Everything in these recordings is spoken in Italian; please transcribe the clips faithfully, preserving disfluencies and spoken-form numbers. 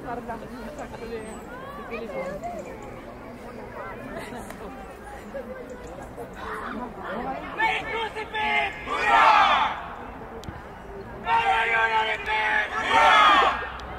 Guarda, un sacco di telefoni. Vem, Crucifix! Hurra! Vai, Unanimate! Hurra!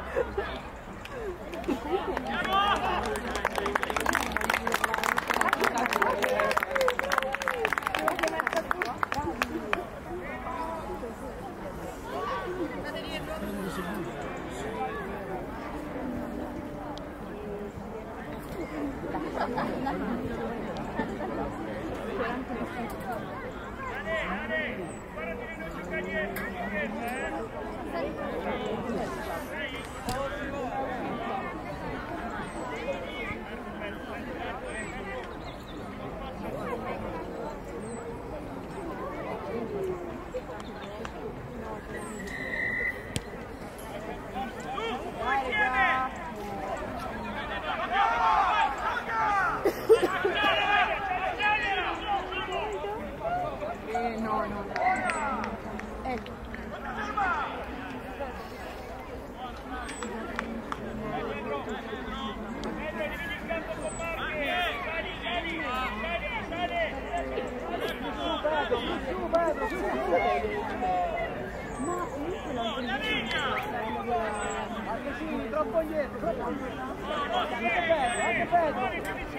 Troppo indietro, troppo indietro. Anche Pedro, anche Pedro.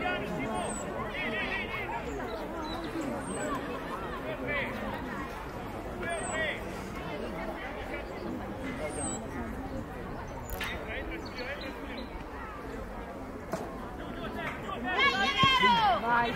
Vai,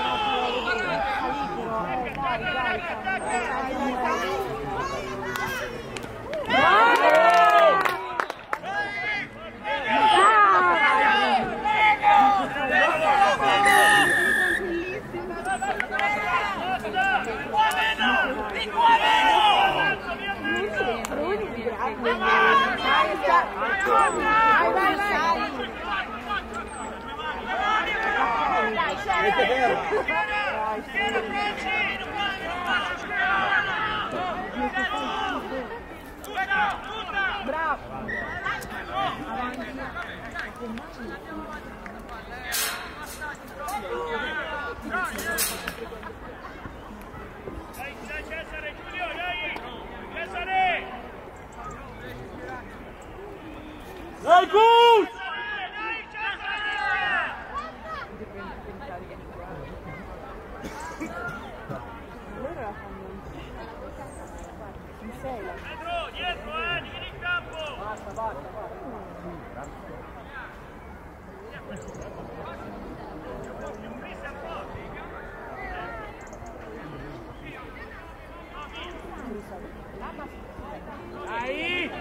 Dai, Gus! Pedro, dietro, eh, vieni in campo! Basta, basta, basta. Dai!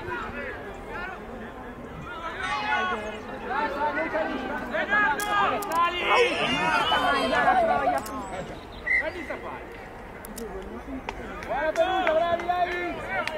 Buona tenuta, bravi, dai!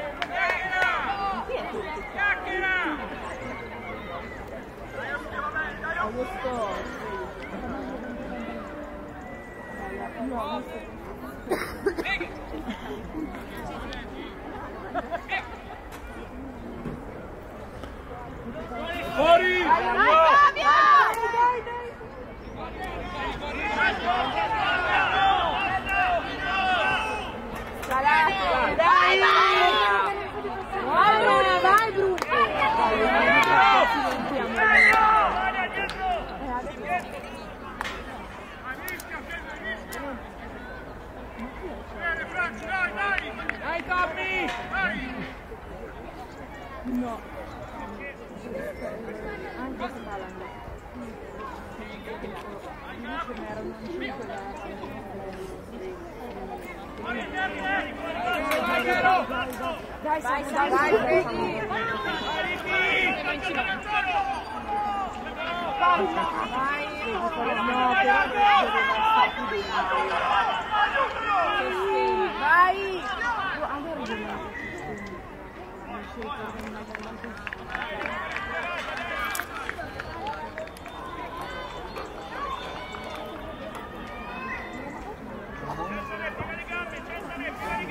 Fuori! Dai! Allora, vai Bruno! Dai, Tommy! No. Anche se Malanda. Dai, vai, vai, vai, Freddy! Vai! No, vai!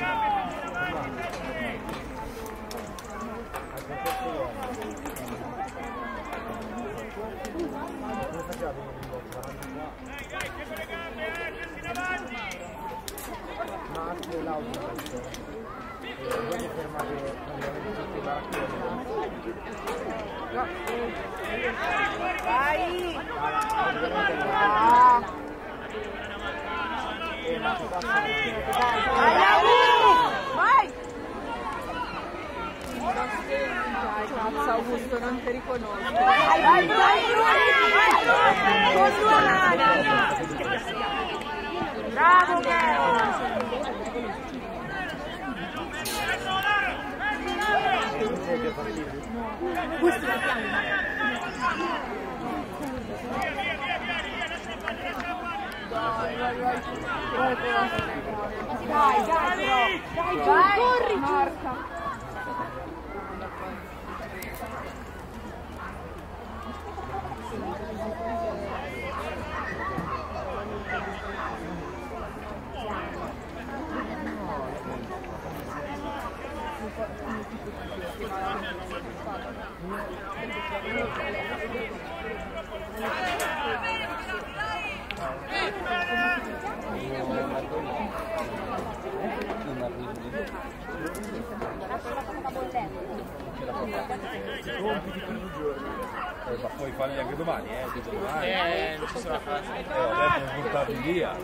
Allora. Vai! Vai! Cazzo Augusto, non ti riconosco. Vai, vai, vai! Con due mani! Bravo Meo! Questo è dai, dai, dai, dai, corri, marca. Eh, ma puoi farli anche domani, eh? Domani. Eh, non ci sarà fare. Eh, adesso non portarli via.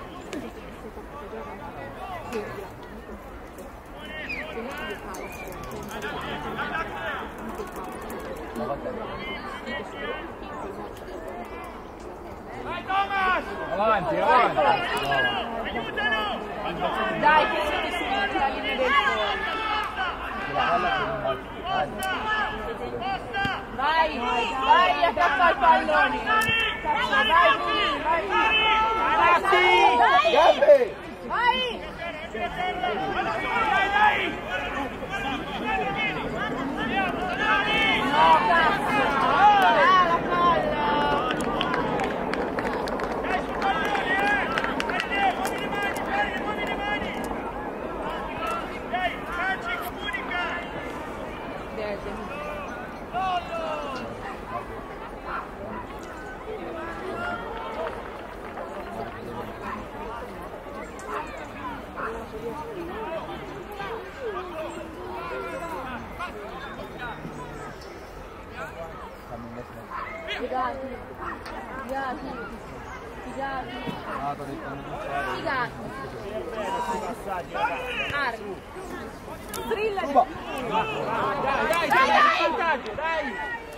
Vai Thomas! Avanti, avanti! Dai, che siete segnati la linea del fuori. Vai, vai, attacca il pallone. Vai, vai, vai. Vai! No, cazzo! Ah, la palla! Figati, figati, figati, figati, Arri, strilla, Dai, dai, dai, vantaggio, dai!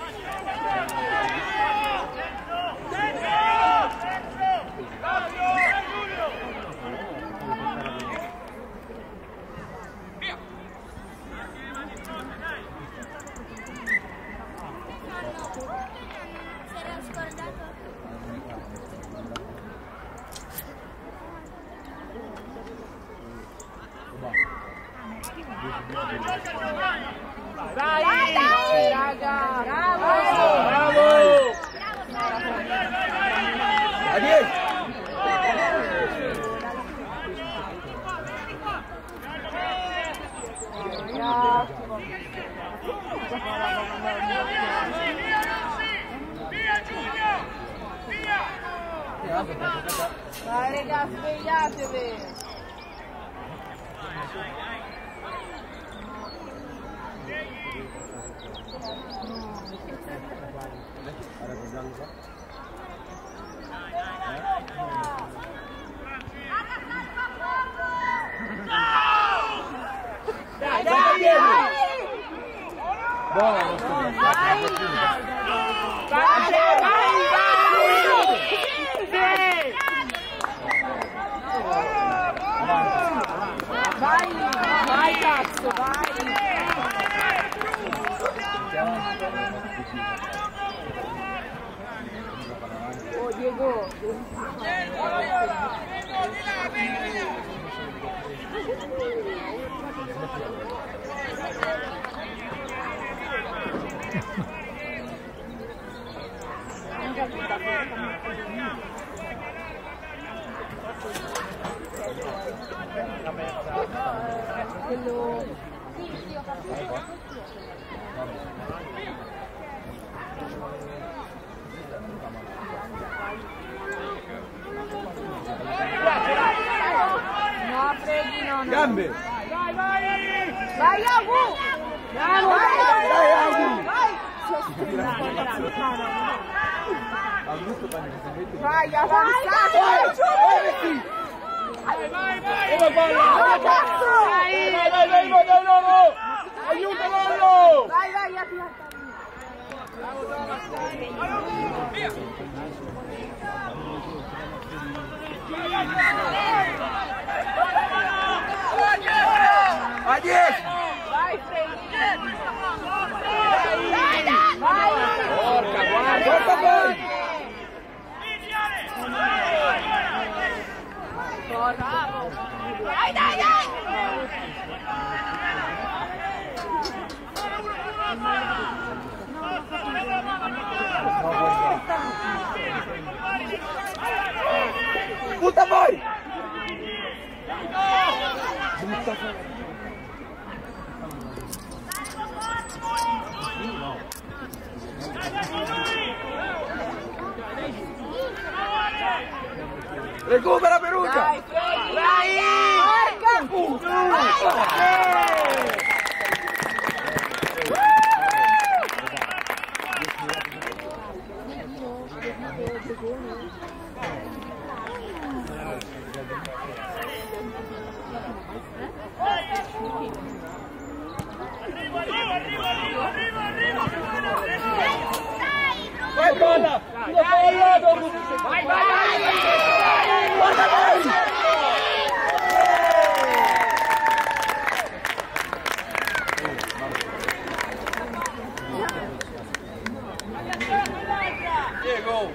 Dai, dai, dai, raga, bravo, bravo! Adieu! Dai raga, svegliatevi! Dai, dai, dai! Buono, vai! Vai, vai, vai! Vai, vai cazzo, vai! Oh Diego! Quello... Sì, sì, ho capito. No, Freddy, no, no. Gambe! Vai, vai! Vai, Agu! Vai, Vai, vai, Agu! Vai! Vai, avanzate! Vai, vai, vai! Come palla? Vai, cazzo! Vai, vai, vai, vai, vai, Lolo! Aiuta, Lolo! Vai, vai, apri. Via! A dieci! Vai, Freddy! Vai! Porca, guarda! Porta poi! Dai, dai, dai! Butta fuori! Recupera Perugia! Dai, Freddy! Dai! Porca puttana! Vai, palla! Sulla palla! Vai, vai, vai! Guarda voi! Diego!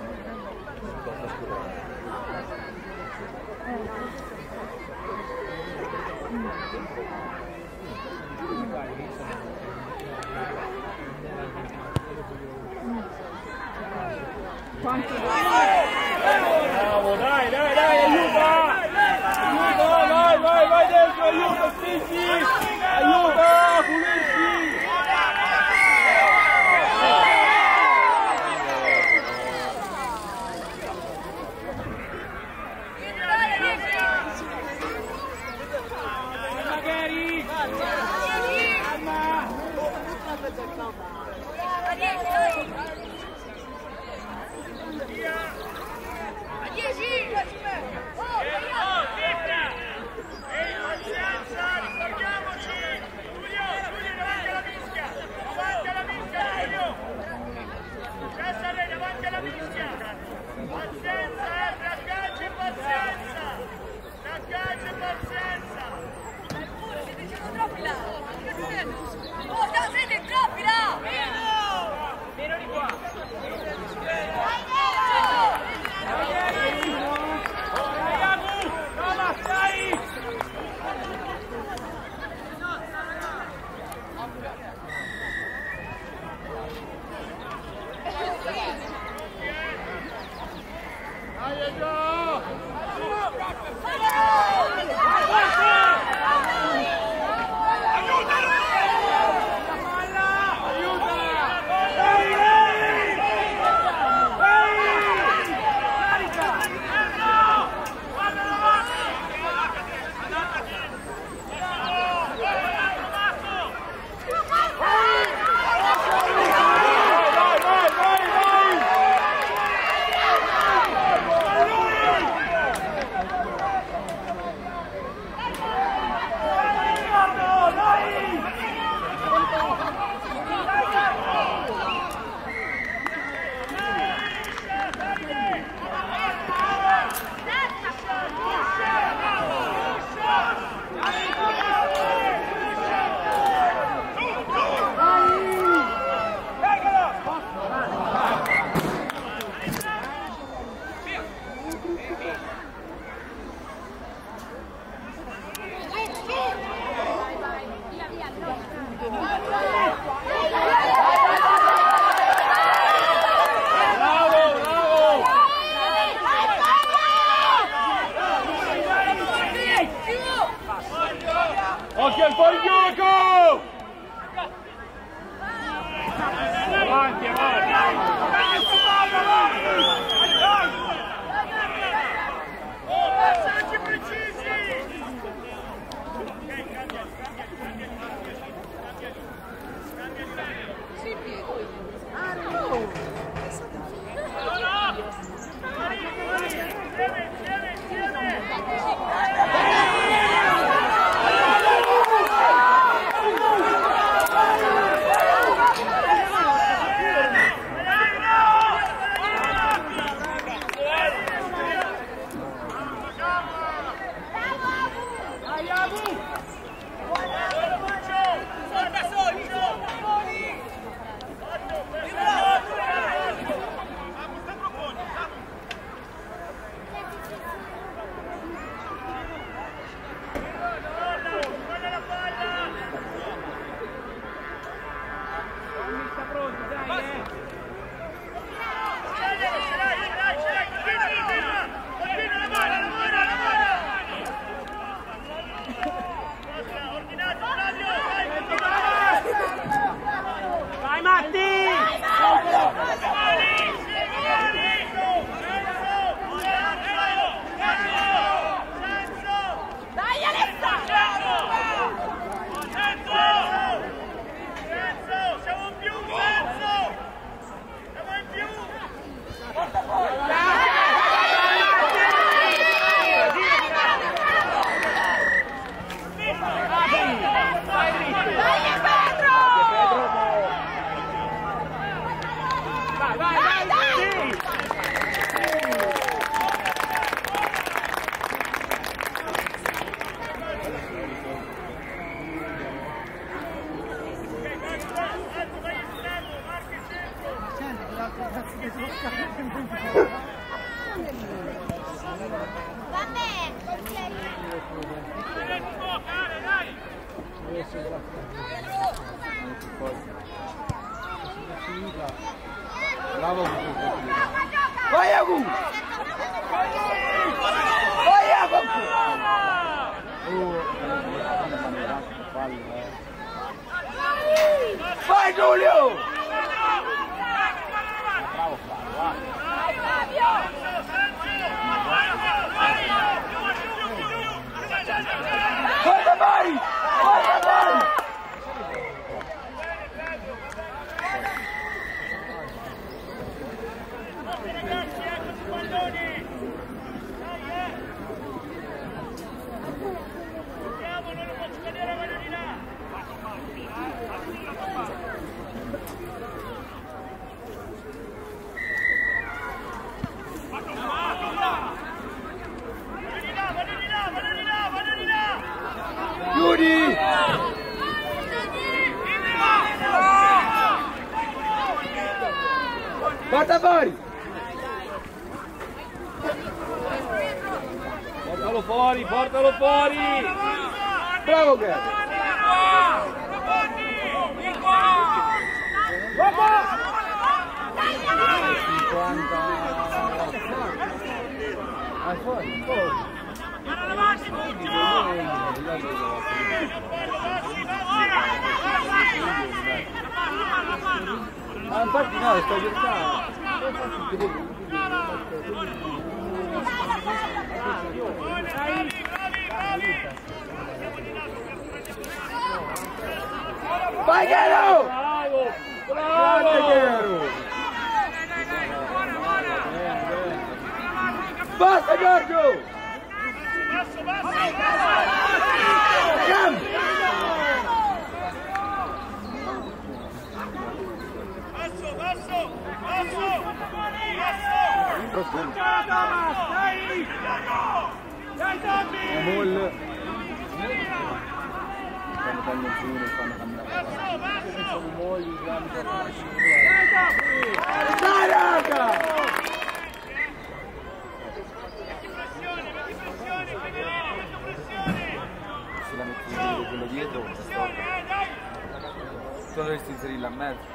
Bravo, dai, dai, dai, aiuta! Aiuta, vai, vai, vai dentro, aiuta, spingi! Aiuta, pulisci! Magari! Calma! Occhio al fuori gioco! Avanti, avanti! Oh, passaggi precisi! Bravo. Vai Agu! Vai Agu! Vai Giulio! Bravo Flavio! Forza Bari! Forza Bari! Giudi! Porta fuori! Portalo fuori, portalo fuori! Bravo Gerd! cinquanta... Ah, fuori, fuori! Ah, infatti no, sto giocando. Vai Gero! Bravo! Grande Gero! Basta Giorgio! Basso, basso! Andiamo! Basso, basso! Basso! Basso! Dai! Dai Tommy! Amol! Quando tagliano su uno fanno camminare. Sono molli, grandi. Dai raga! Se la metti quello dietro, tu dovresti inserirla a mezzo.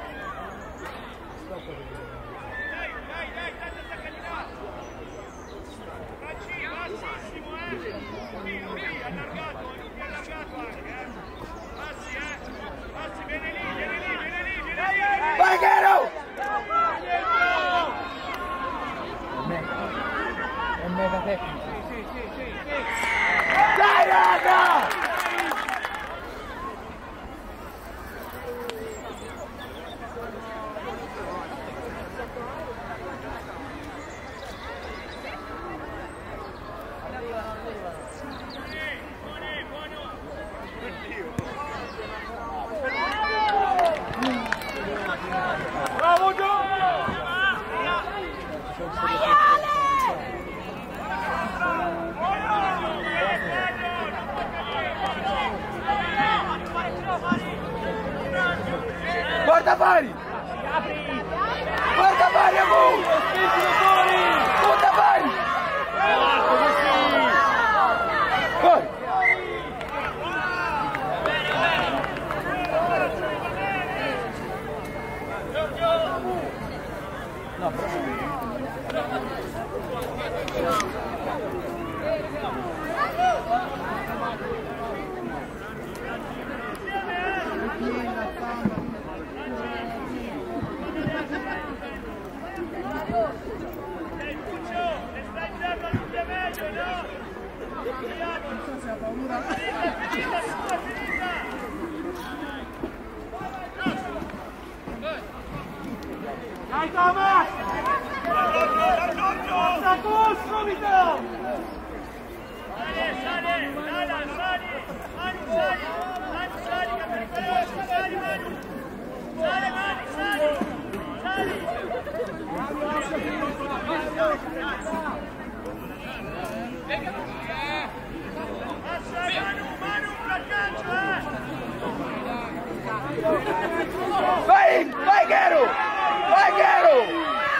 Vai Gero! È mega tecnico. Dai raga! Bravo Gio! Guarda Fari! Guarda Fari, Agu! Guarda Fari! Vai! No, Dai Thomas! Sacco subito! Sali, sali, Lala, sali! Manu, sali! Manu, sali, che pericoloso! Sali, Manu! Sali, Manu, sali! Sali! Passa, Manu, Manu, placcaggio, eh! Vai! Vai, Gero! Vai, Gero!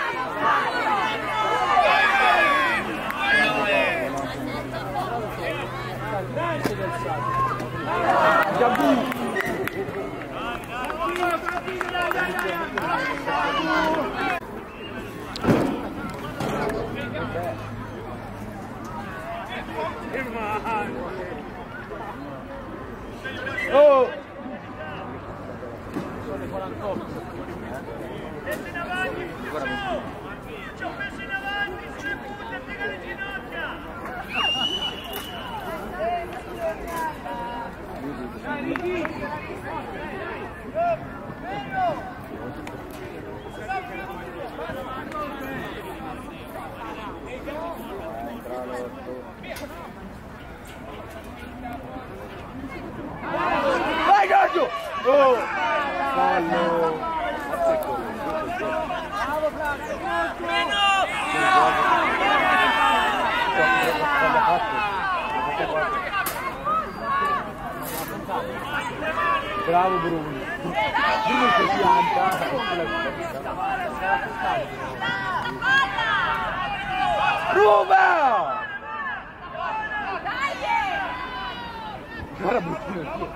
Oh! Messo in avanti, Puccio! Puccio, messo in avanti, sulle punte, piega le ginocchia! Dai, Ricky! Vai, Giorgio! Oh! Fallo! Bravo Bruno! Bruno che pianta! Ruba! Guarda Bruno!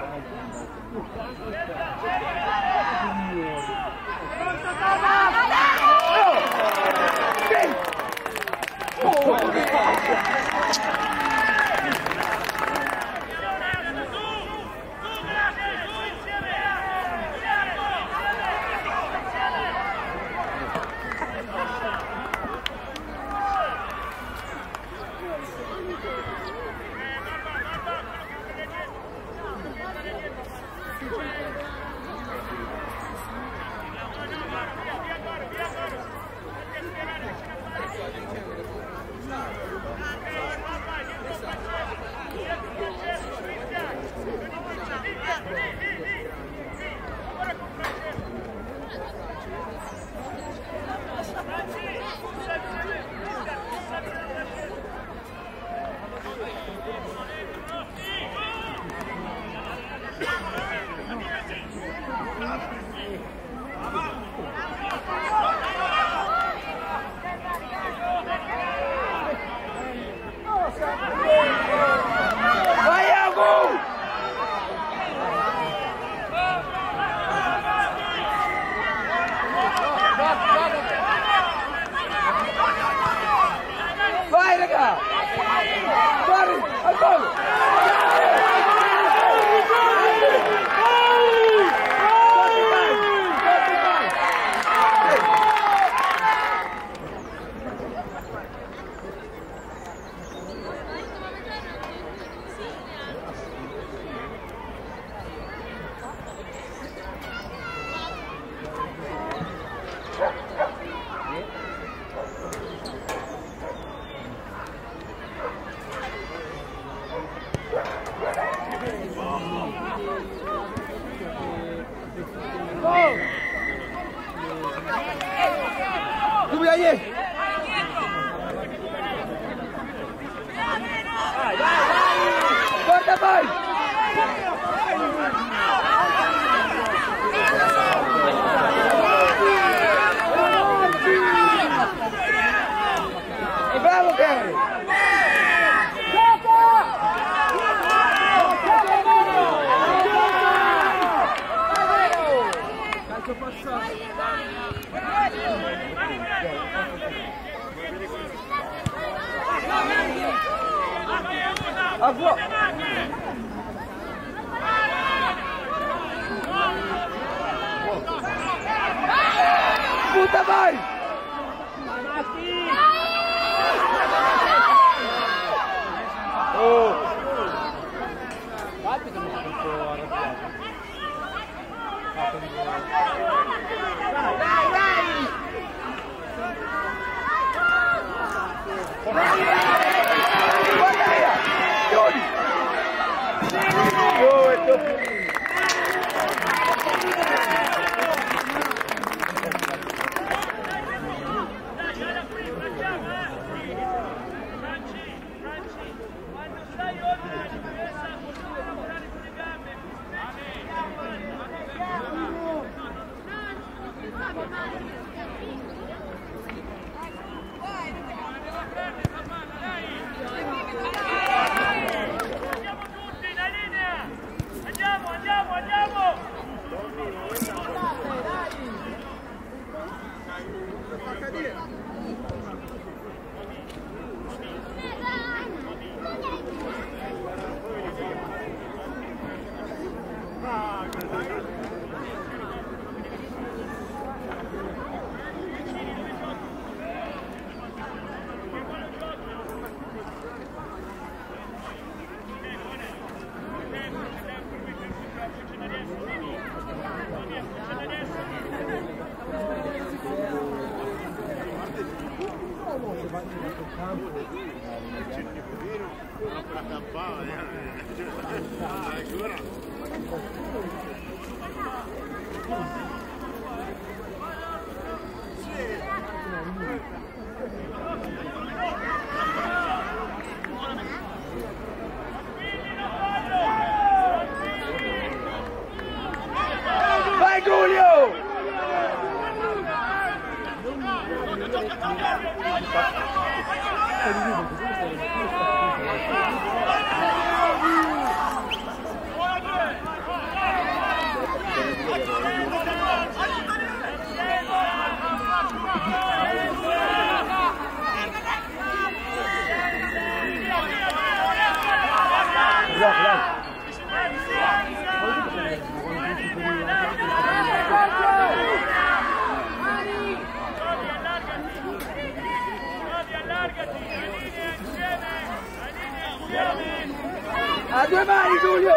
vai! Oh! Infatti sono un po' arrabbiato. Dai, dai, dai! Oh, è troppo! Vai Giulio! A due mani Giulio!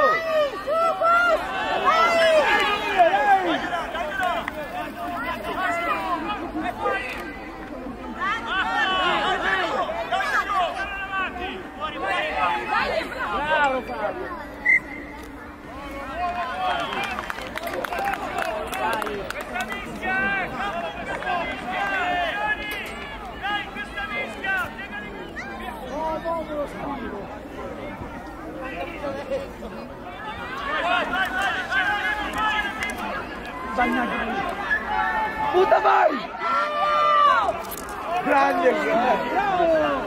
Bravo Fabio! Questa mischia! Dai, questa mischia! Oh, no, me lo scrivo! Vai, vai, vai! Butta vai! Grande, grande! Bravo!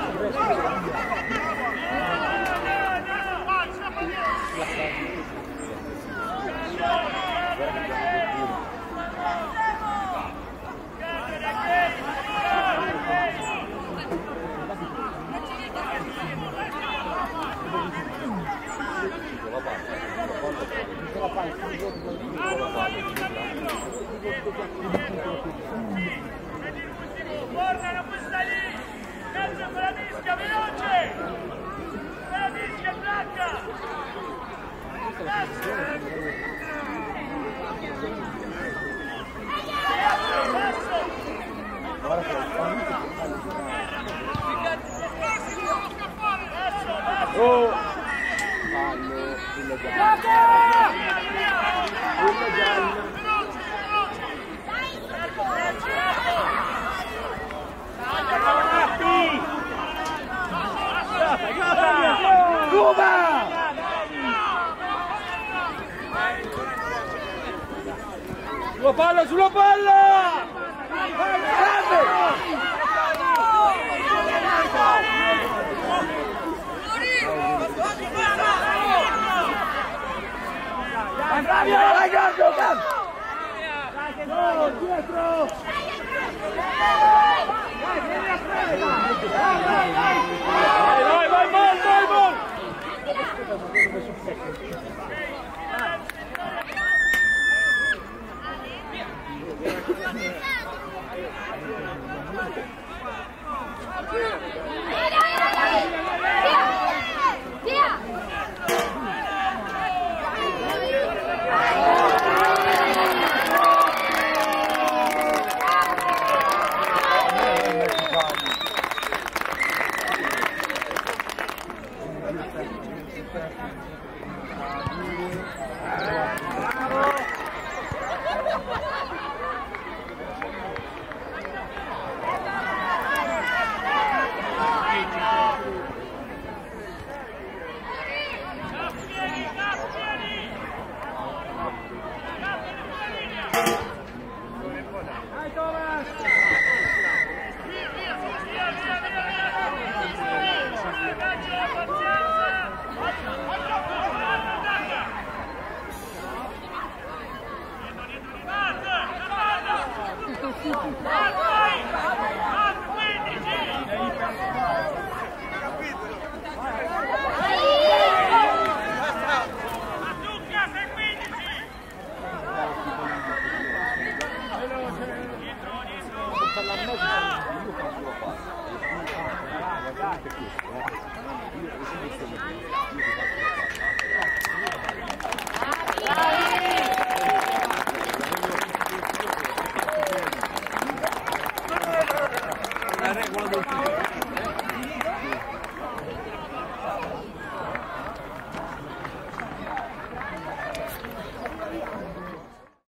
Guardano questa lì! Mezzo con la mischia, veloce! Con la mischia, blocca! Oh! Fallo, il Cuba! Sulla palla, sulla palla! Vai Fabio, vai Giorgio, cazzo! No, dietro! Vai, vieni a prendere! Vai, vai, vai! Vai, vai, vai, vai, vai!